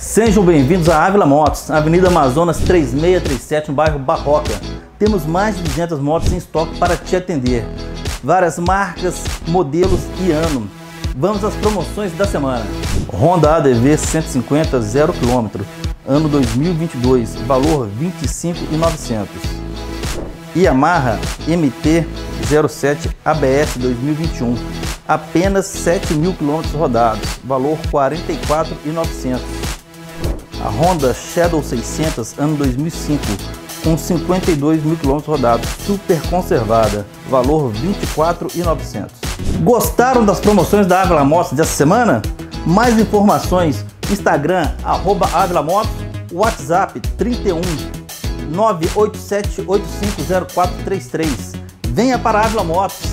Sejam bem-vindos à Ávila Motos, Avenida Amazonas 3637, no bairro Barroca. Temos mais de 200 motos em estoque para te atender. Várias marcas, modelos e ano. Vamos às promoções da semana. Honda ADV 150 0 km, ano 2022, valor R$ 25.900. Yamaha MT-07 ABS 2021, apenas 7.000 km rodados, valor R$ 44.900. A Honda Shadow 600 ano 2005, com 52.000 km rodados, super conservada, valor R$ 24.900. Gostaram das promoções da Ávila Motos dessa semana? Mais informações: Instagram @Ávila Motos, WhatsApp 31 987 850433. Venha para a Ávila Motos.